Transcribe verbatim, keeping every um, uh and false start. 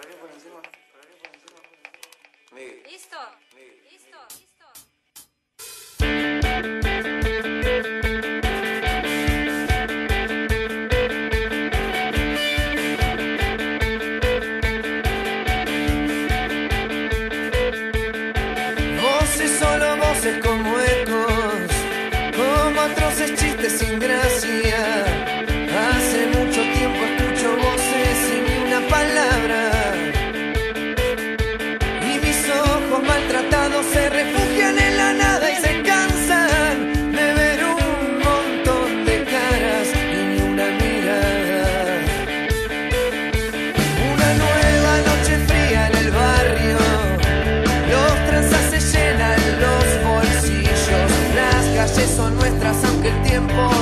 Listo. Listo. Listo. Voces, solo voces como ecos, como atroces chistes sin gracia. Hace mucho tiempo escucho voces sin ni una palabra, y mis ojos maltratados se refugian en la nada y se cansan de ver un montón de caras y ni una mirada. Una nueva noche fría en el barrio, los tranzas se llenan los bolsillos, las calles son nuestras aunque el tiempo